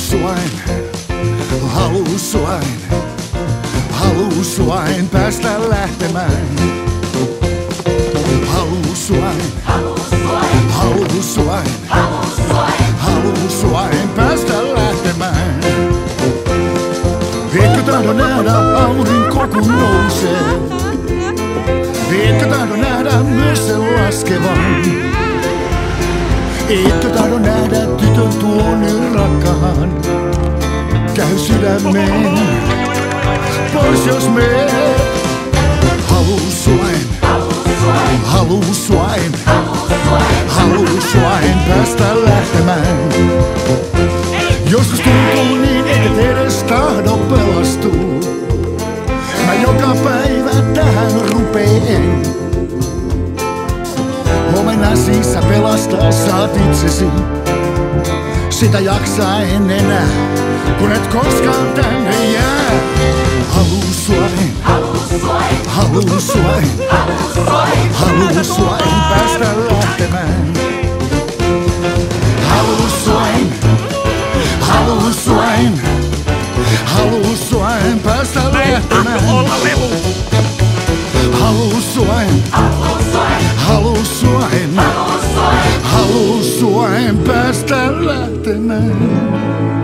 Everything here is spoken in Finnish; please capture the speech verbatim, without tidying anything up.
Halus vain, halus vain, halus vain päästä lähtemään. Halus vain, halus vain, halus vain päästä lähtemään. Eikö tahdo nähdä aurinko kun nousee? Eikö tahdo nähdä myös sen laskevan? Eikö tahdo nähdä tytön tuon niin rakkaan? Käy sydämeen, pois jos mee. Halus vain, halus vain, halus vain päästä lähtemään. Joskus tuntuu niin, et edes tahdo pelastuu. Mä joka päivä tähän rupeen. Huomenna sisä pelastaa saat itsesi. Sitä jaksaa en enää, kun et koskaan tänne jää. Halus vain, halus vain, halus vain päästä lähtemään. Halus vain, halus vain, halus vain päästä lähtemään. Halus vain, halus vain, halus vain päästä lähtemään.